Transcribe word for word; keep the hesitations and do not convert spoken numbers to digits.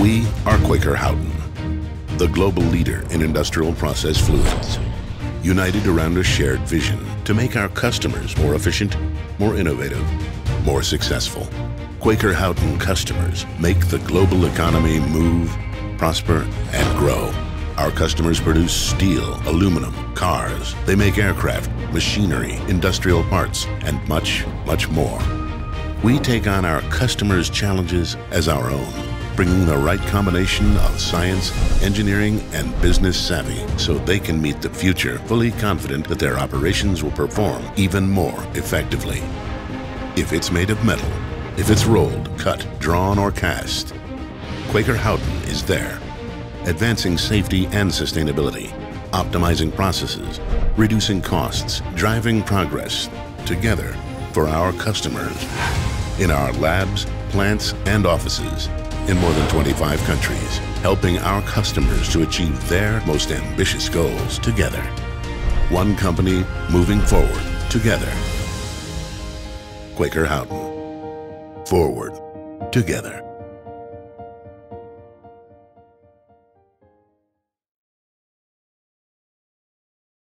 We are Quaker Houghton, the global leader in industrial process fluids, united around a shared vision to make our customers more efficient, more innovative, more successful. Quaker Houghton customers make the global economy move, prosper, and grow. Our customers produce steel, aluminum, cars. They make aircraft, machinery, industrial parts, and much, much more. We take on our customers' challenges as our own, bringing the right combination of science, engineering, and business savvy so they can meet the future fully confident that their operations will perform even more effectively. If it's made of metal, if it's rolled, cut, drawn, or cast, Quaker Houghton is there, advancing safety and sustainability, optimizing processes, reducing costs, driving progress, together for our customers, in our labs, plants, and offices in more than twenty-five countries, helping our customers to achieve their most ambitious goals together. One company moving forward together. Quaker Houghton. Forward together.